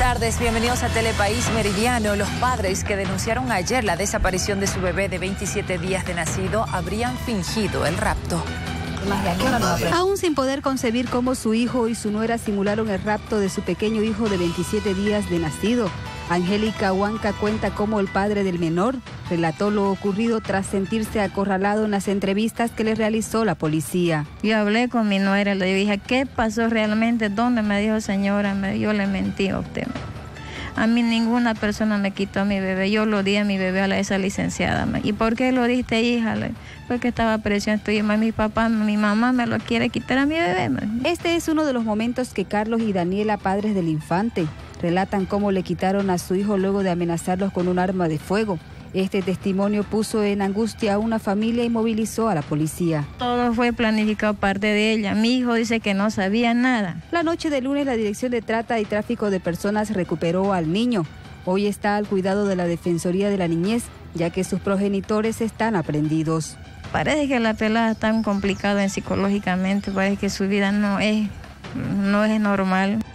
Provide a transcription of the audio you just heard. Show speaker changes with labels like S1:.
S1: tardes, bienvenidos a Telepaís Meridiano. Los padres que denunciaron ayer la desaparición de su bebé de 27 días de nacido habrían fingido el rapto.
S2: Aún sin poder concebir cómo su hijo y su nuera simularon el rapto de su pequeño hijo de 27 días de nacido, Angélica Huanca cuenta cómo el padre del menor relató lo ocurrido tras sentirse acorralado en las entrevistas que le realizó la policía.
S3: Yo hablé con mi nuera, le dije, ¿qué pasó realmente? ¿Dónde? Me dijo, señora, yo le mentí a usted. A mí ninguna persona me quitó a mi bebé, yo lo di a mi bebé a esa licenciada. ¿Y por qué lo diste, hija? Porque estaba presión, mi papá, mi mamá me lo quiere quitar a mi bebé.
S2: Este es uno de los momentos que Carlos y Daniela, padres del infante, relatan cómo le quitaron a su hijo luego de amenazarlos con un arma de fuego. Este testimonio puso en angustia a una familia y movilizó a la policía.
S3: Todo fue planificado parte de ella. Mi hijo dice que no sabía nada.
S2: La noche de lunes, la Dirección de Trata y Tráfico de Personas recuperó al niño. Hoy está al cuidado de la Defensoría de la Niñez, ya que sus progenitores están aprehendidos.
S3: Parece que la pelada está tan complicada psicológicamente, parece que su vida no es normal.